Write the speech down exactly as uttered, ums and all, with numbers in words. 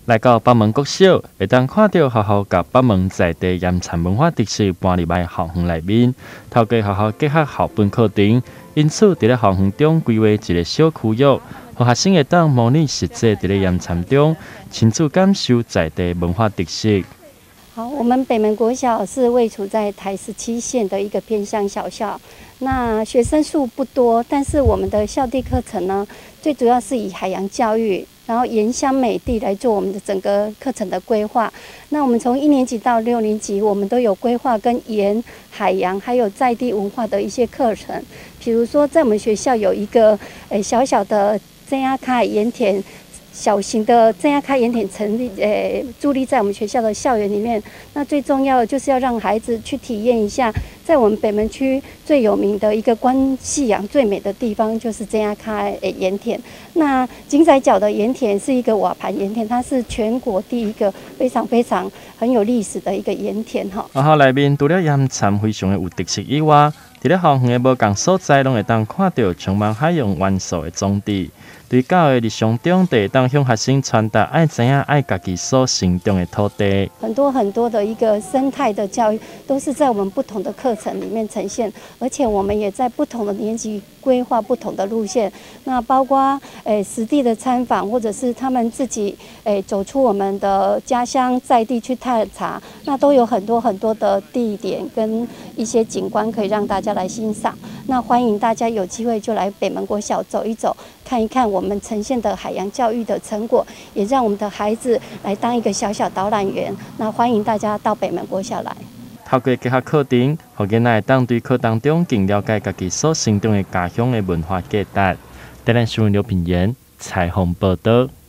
来到北门国小，会当看到学校甲北门在地盐田文化特色搬入来校园内面，透过学校结合校本课程，因此伫咧校园中规划一个小区域，让学生会当模拟实际伫咧盐田中亲自感受在地文化特色。 好，我们北门国小是位处在台十七线的一个偏乡小校，那学生数不多，但是我们的校地课程呢，最主要是以海洋教育，然后沿乡美地来做我们的整个课程的规划。那我们从一年级到六年级，我们都有规划跟沿海洋还有在地文化的一些课程。比如说，在我们学校有一个诶小小的真亚卡盐田。小型的正亚开盐田成立，诶，伫立在我们学校的校园里面。那最重要的就是要让孩子去体验一下，在我们北门区最有名的一个观夕阳最美的地方，就是正亚开诶盐田。那井仔角的盐田是一个瓦盘盐田，它是全国第一个非常非常很有历史的一个盐田哈。 学校内面除了盐田非常的有特色以外，伫咧校园的无同所在，拢会当看到充满海洋元素的装置。对教育日常中，会当向学生传达爱知影爱家己所生长的土地。 很多很多的一个生态的教育，都是在我们不同的课程里面呈现，而且我们也在不同的年级规划不同的路线。那包括诶实地的参访，或者是他们自己诶走出我们的家乡在地去探查，那都有很多很多的地点跟一些景观可以让大家来欣赏。那欢迎大家有机会就来北门国小走一走，看一看我们呈现的海洋教育的成果，也让我们的孩子来当一个小小导览员。那欢迎大家到北门国小来。 透过结合课程，让囡仔当对课当中更了解家己所生长的家乡的文化价值。台南新闻刘品言采访报道。